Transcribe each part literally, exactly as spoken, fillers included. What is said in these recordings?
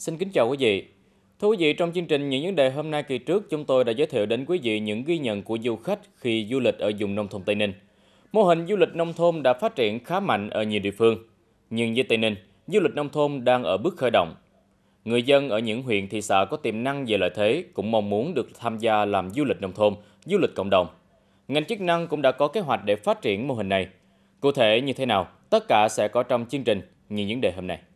Xin kính chào quý vị. Thưa quý vị, trong chương trình những vấn đề hôm nay kỳ trước, chúng tôi đã giới thiệu đến quý vị những ghi nhận của du khách khi du lịch ở vùng nông thôn Tây Ninh. Mô hình du lịch nông thôn đã phát triển khá mạnh ở nhiều địa phương, nhưng với Tây Ninh, du lịch nông thôn đang ở bước khởi động. Người dân ở những huyện, thị xã có tiềm năng về lợi thế cũng mong muốn được tham gia làm du lịch nông thôn, du lịch cộng đồng. Ngành chức năng cũng đã có kế hoạch để phát triển mô hình này. Cụ thể như thế nào, tất cả sẽ có trong chương trình những vấn đề hôm nay.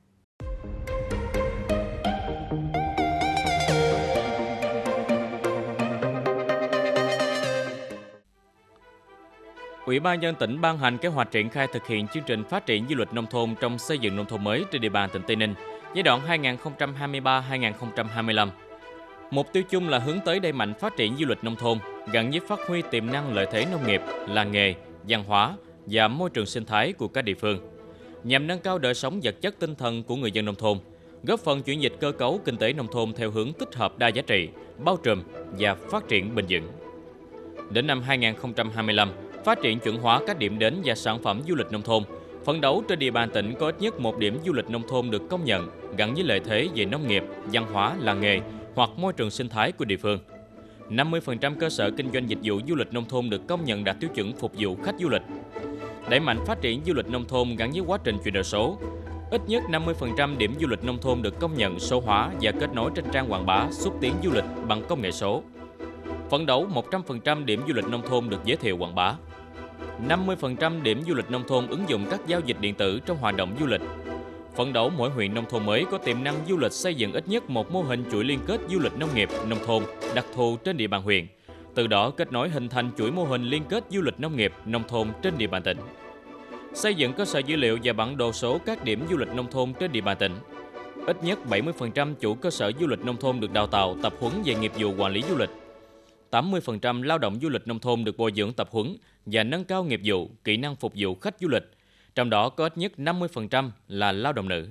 Ủy ban nhân dân tỉnh ban hành kế hoạch triển khai thực hiện chương trình phát triển du lịch nông thôn trong xây dựng nông thôn mới trên địa bàn tỉnh Tây Ninh giai đoạn hai nghìn không trăm hai mươi ba đến hai nghìn không trăm hai mươi lăm. Mục tiêu chung là hướng tới đẩy mạnh phát triển du lịch nông thôn gắn với phát huy tiềm năng lợi thế nông nghiệp, làng nghề, văn hóa và môi trường sinh thái của các địa phương, nhằm nâng cao đời sống vật chất tinh thần của người dân nông thôn, góp phần chuyển dịch cơ cấu kinh tế nông thôn theo hướng tích hợp đa giá trị, bao trùm và phát triển bền vững. Đến năm hai nghìn không trăm hai mươi lăm, phát triển chuẩn hóa các điểm đến và sản phẩm du lịch nông thôn, phấn đấu trên địa bàn tỉnh có ít nhất một điểm du lịch nông thôn được công nhận gắn với lợi thế về nông nghiệp, văn hóa, làng nghề hoặc môi trường sinh thái của địa phương. năm mươi phần trăm cơ sở kinh doanh dịch vụ du lịch nông thôn được công nhận đạt tiêu chuẩn phục vụ khách du lịch. Đẩy mạnh phát triển du lịch nông thôn gắn với quá trình chuyển đổi số. Ít nhất năm mươi phần trăm điểm du lịch nông thôn được công nhận số hóa và kết nối trên trang quảng bá xúc tiến du lịch bằng công nghệ số. Phấn đấu một trăm phần trăm điểm du lịch nông thôn được giới thiệu quảng bá. năm mươi phần trăm điểm du lịch nông thôn ứng dụng các giao dịch điện tử trong hoạt động du lịch. Phấn đấu mỗi huyện nông thôn mới có tiềm năng du lịch xây dựng ít nhất một mô hình chuỗi liên kết du lịch nông nghiệp, nông thôn đặc thù trên địa bàn huyện. Từ đó kết nối hình thành chuỗi mô hình liên kết du lịch nông nghiệp, nông thôn trên địa bàn tỉnh. Xây dựng cơ sở dữ liệu và bản đồ số các điểm du lịch nông thôn trên địa bàn tỉnh. Ít nhất bảy mươi phần trăm chủ cơ sở du lịch nông thôn được đào tạo, tập huấn về nghiệp vụ quản lý du lịch. tám mươi phần trăm lao động du lịch nông thôn được bồi dưỡng tập huấn và nâng cao nghiệp vụ, kỹ năng phục vụ khách du lịch, trong đó có ít nhất năm mươi phần trăm là lao động nữ.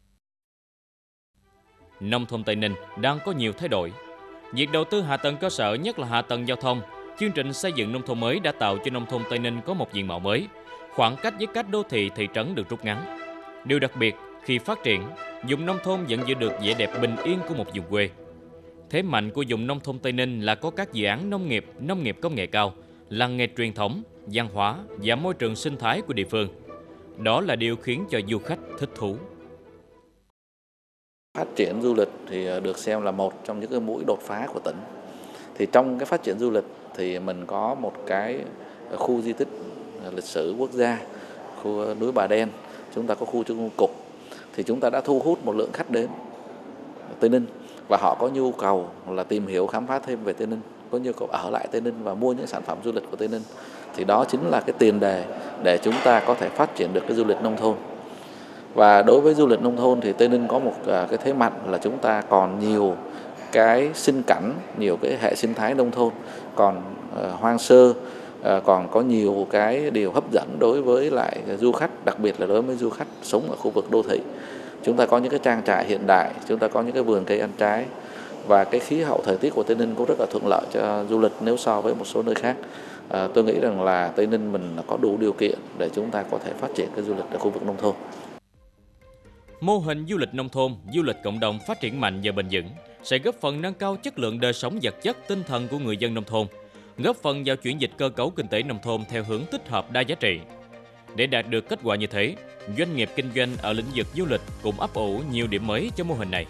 Nông thôn Tây Ninh đang có nhiều thay đổi. Việc đầu tư hạ tầng cơ sở, nhất là hạ tầng giao thông, chương trình xây dựng nông thôn mới đã tạo cho nông thôn Tây Ninh có một diện mạo mới, khoảng cách với các đô thị, thị trấn được rút ngắn. Điều đặc biệt, khi phát triển, vùng nông thôn vẫn giữ được vẻ đẹp bình yên của một vùng quê. Thế mạnh của vùng nông thôn Tây Ninh là có các dự án nông nghiệp, nông nghiệp công nghệ cao, làng nghề truyền thống, văn hóa và môi trường sinh thái của địa phương. Đó là điều khiến cho du khách thích thú. Phát triển du lịch thì được xem là một trong những cái mũi đột phá của tỉnh. Thì trong cái phát triển du lịch thì mình có một cái khu di tích lịch sử quốc gia, khu núi Bà Đen, chúng ta có khu Trung Cục, thì chúng ta đã thu hút một lượng khách đến Tây Ninh và họ có nhu cầu là tìm hiểu khám phá thêm về Tây Ninh, có nhu cầu ở lại Tây Ninh và mua những sản phẩm du lịch của Tây Ninh. Thì đó chính là cái tiền đề để chúng ta có thể phát triển được cái du lịch nông thôn. Và đối với du lịch nông thôn thì Tây Ninh có một cái thế mạnh là chúng ta còn nhiều cái sinh cảnh, nhiều cái hệ sinh thái nông thôn còn uh, hoang sơ, uh, còn có nhiều cái điều hấp dẫn đối với lại du khách, đặc biệt là đối với du khách sống ở khu vực đô thị. Chúng ta có những cái trang trại hiện đại, chúng ta có những cái vườn cây ăn trái và cái khí hậu thời tiết của Tây Ninh cũng rất là thuận lợi cho du lịch nếu so với một số nơi khác. À, tôi nghĩ rằng là Tây Ninh mình có đủ điều kiện để chúng ta có thể phát triển cái du lịch ở khu vực nông thôn. Mô hình du lịch nông thôn, du lịch cộng đồng phát triển mạnh và bền vững sẽ góp phần nâng cao chất lượng đời sống vật chất tinh thần của người dân nông thôn, góp phần vào chuyển dịch cơ cấu kinh tế nông thôn theo hướng tích hợp đa giá trị. Để đạt được kết quả như thế, doanh nghiệp kinh doanh ở lĩnh vực du lịch cũng ấp ủ nhiều điểm mới cho mô hình này.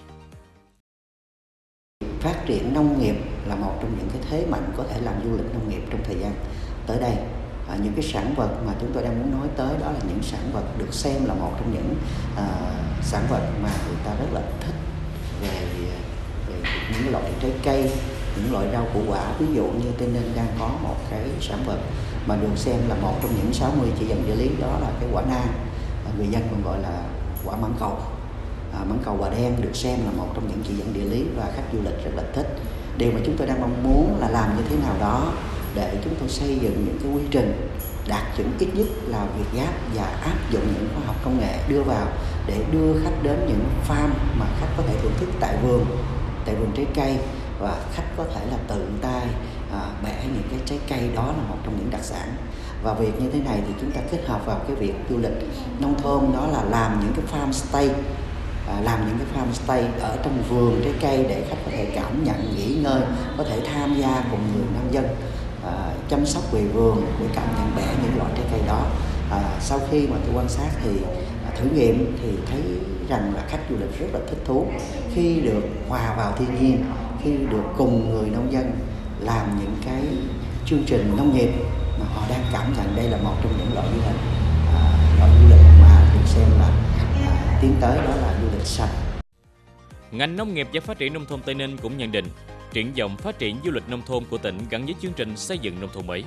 Phát triển nông nghiệp là một trong những cái thế mạnh có thể làm du lịch nông nghiệp trong thời gian tới đây. À, những cái sản vật mà chúng tôi đang muốn nói tới đó là những sản vật được xem là một trong những à, sản vật mà người ta rất là thích về, về những loại trái cây, những loại rau củ quả. Ví dụ như Tây Ninh đang có một cái sản vật mà được xem là một trong những sáu mươi chỉ dẫn địa lý, đó là cái quả na, à, người dân còn gọi là quả mãng cầu. À, mãng cầu Bà Đen được xem là một trong những chỉ dẫn địa lý và khách du lịch rất là thích. Điều mà chúng tôi đang mong muốn là làm như thế nào đó để chúng tôi xây dựng những cái quy trình đạt chuẩn ít nhất là Việt Gáp và áp dụng những khoa học công nghệ đưa vào để đưa khách đến những farm mà khách có thể thưởng thức tại vườn, tại vườn trái cây, và khách có thể là tự tay à, bẻ những cái trái cây đó là một trong những đặc sản. Và việc như thế này thì chúng ta kết hợp vào cái việc du lịch nông thôn, đó là làm những cái farm stay à, làm những cái farmstay ở trong vườn trái cây để khách có thể cảm nhận, nghỉ ngơi, có thể tham gia cùng người nông dân à, chăm sóc về vườn để cảm nhận bẻ những loại trái cây đó. À, sau khi mà tôi quan sát thì à, thử nghiệm thì thấy rằng là khách du lịch rất là thích thú khi được hòa vào thiên nhiên, khi được cùng người nông dân làm những cái chương trình nông nghiệp mà họ đang cảm nhận đây là một trong những loại du lịch à, loại du lịch mà được xem là à, tiến tới, đó là du lịch xanh. Ngành nông nghiệp và phát triển nông thôn Tây Ninh cũng nhận định triển vọng phát triển du lịch nông thôn của tỉnh gắn với chương trình xây dựng nông thôn mới.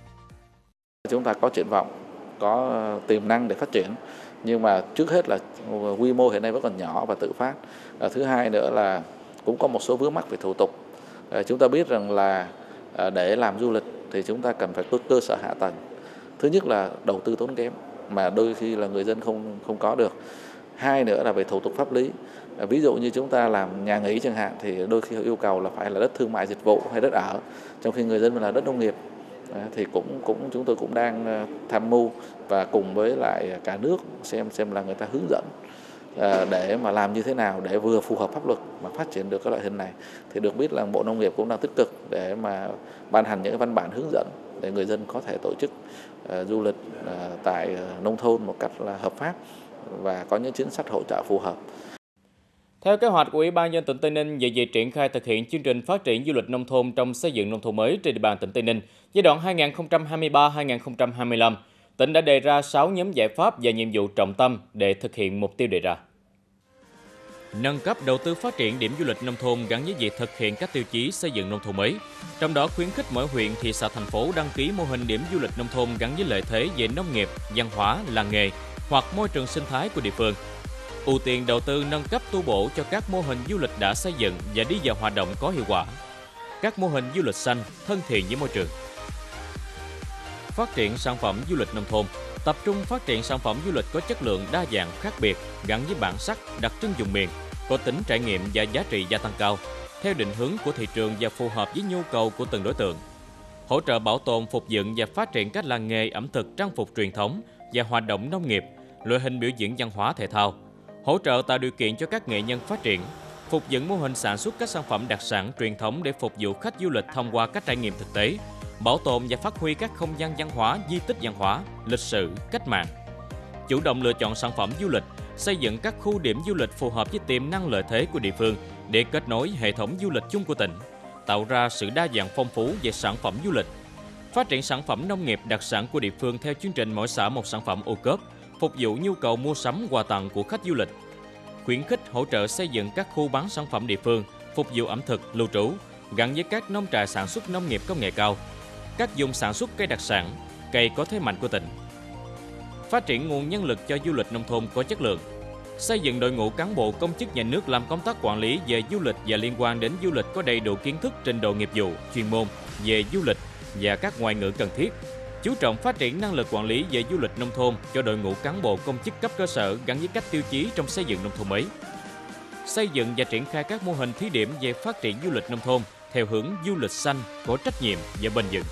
Chúng ta có triển vọng, có tiềm năng để phát triển, nhưng mà trước hết là quy mô hiện nay vẫn còn nhỏ và tự phát. À, thứ hai nữa là cũng có một số vướng mắc về thủ tục. À, chúng ta biết rằng là à, để làm du lịch thì chúng ta cần phải có cơ sở hạ tầng. Thứ nhất là đầu tư tốn kém mà đôi khi là người dân không không có được. Hai nữa là về thủ tục pháp lý. À, ví dụ như chúng ta làm nhà nghỉ chẳng hạn thì đôi khi yêu cầu là phải là đất thương mại dịch vụ hay đất ở, trong khi người dân là đất nông nghiệp. À, thì cũng cũng chúng tôi cũng đang tham mưu và cùng với lại cả nước xem xem là người ta hướng dẫn à, để mà làm như thế nào để vừa phù hợp pháp luật mà phát triển được các loại hình này. Thì được biết là Bộ Nông nghiệp cũng đang tích cực để mà ban hành những văn bản hướng dẫn để người dân có thể tổ chức uh, du lịch uh, tại nông thôn một cách là hợp pháp và có những chính sách hỗ trợ phù hợp. Theo kế hoạch của Ủy ban nhân dân tỉnh Tây Ninh về việc triển khai thực hiện chương trình phát triển du lịch nông thôn trong xây dựng nông thôn mới trên địa bàn tỉnh Tây Ninh giai đoạn hai nghìn không trăm hai mươi ba đến hai nghìn không trăm hai mươi lăm, tỉnh đã đề ra sáu nhóm giải pháp và nhiệm vụ trọng tâm để thực hiện mục tiêu đề ra. Nâng cấp đầu tư phát triển điểm du lịch nông thôn gắn với việc thực hiện các tiêu chí xây dựng nông thôn mới, trong đó khuyến khích mỗi huyện, thị xã, thành phố đăng ký mô hình điểm du lịch nông thôn gắn với lợi thế về nông nghiệp, văn hóa, làng nghề hoặc môi trường sinh thái của địa phương. Ưu tiên đầu tư nâng cấp tu bổ cho các mô hình du lịch đã xây dựng và đi vào hoạt động có hiệu quả. Các mô hình du lịch xanh, thân thiện với môi trường. Phát triển sản phẩm du lịch nông thôn, tập trung phát triển sản phẩm du lịch có chất lượng đa dạng khác biệt, gắn với bản sắc, đặc trưng vùng miền, có tính trải nghiệm và giá trị gia tăng cao, theo định hướng của thị trường và phù hợp với nhu cầu của từng đối tượng. Hỗ trợ bảo tồn, phục dựng và phát triển các làng nghề ẩm thực, trang phục truyền thống và hoạt động nông nghiệp, loại hình biểu diễn văn hóa thể thao. Hỗ trợ tạo điều kiện cho các nghệ nhân phát triển, phục dựng mô hình sản xuất các sản phẩm đặc sản truyền thống để phục vụ khách du lịch thông qua các trải nghiệm thực tế, bảo tồn và phát huy các không gian văn hóa, di tích văn hóa, lịch sử, cách mạng. Chủ động lựa chọn sản phẩm du lịch, xây dựng các khu điểm du lịch phù hợp với tiềm năng lợi thế của địa phương để kết nối hệ thống du lịch chung của tỉnh, tạo ra sự đa dạng phong phú về sản phẩm du lịch. Phát triển sản phẩm nông nghiệp đặc sản của địa phương theo chương trình mỗi xã một sản phẩm ô cốp, phục vụ nhu cầu mua sắm quà tặng của khách du lịch. Khuyến khích hỗ trợ xây dựng các khu bán sản phẩm địa phương, phục vụ ẩm thực, lưu trú, gắn với các nông trại sản xuất nông nghiệp công nghệ cao, các vùng sản xuất cây đặc sản, cây có thế mạnh của tỉnh. Phát triển nguồn nhân lực cho du lịch nông thôn có chất lượng. Xây dựng đội ngũ cán bộ công chức nhà nước làm công tác quản lý về du lịch và liên quan đến du lịch có đầy đủ kiến thức, trình độ nghiệp vụ, chuyên môn về du lịch và các ngoại ngữ cần thiết. Chú trọng phát triển năng lực quản lý về du lịch nông thôn cho đội ngũ cán bộ công chức cấp cơ sở gắn với các tiêu chí trong xây dựng nông thôn mới. Xây dựng và triển khai các mô hình thí điểm về phát triển du lịch nông thôn theo hướng du lịch xanh, có trách nhiệm và bền vững.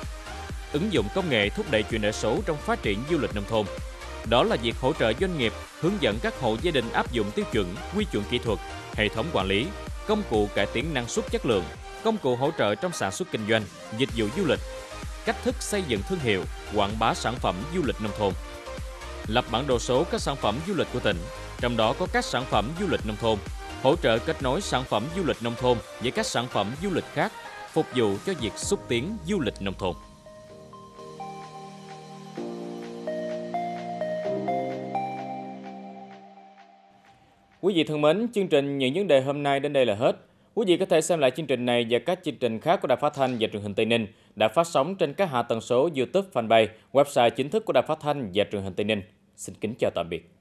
Ứng dụng công nghệ thúc đẩy chuyển đổi số trong phát triển du lịch nông thôn. Đó là việc hỗ trợ doanh nghiệp, hướng dẫn các hộ gia đình áp dụng tiêu chuẩn, quy chuẩn kỹ thuật, hệ thống quản lý, công cụ cải tiến năng suất chất lượng, công cụ hỗ trợ trong sản xuất kinh doanh, dịch vụ du lịch, cách thức xây dựng thương hiệu, quảng bá sản phẩm du lịch nông thôn. Lập bản đồ số các sản phẩm du lịch của tỉnh, trong đó có các sản phẩm du lịch nông thôn, hỗ trợ kết nối sản phẩm du lịch nông thôn với các sản phẩm du lịch khác, phục vụ cho việc xúc tiến du lịch nông thôn. Quý vị thân mến, chương trình Những vấn đề hôm nay đến đây là hết. Quý vị có thể xem lại chương trình này và các chương trình khác của Đài Phát thanh và Truyền hình Tây Ninh đã phát sóng trên các hạ tần số YouTube, fanpage, website chính thức của Đài Phát thanh và Truyền hình Tây Ninh. Xin kính chào tạm biệt.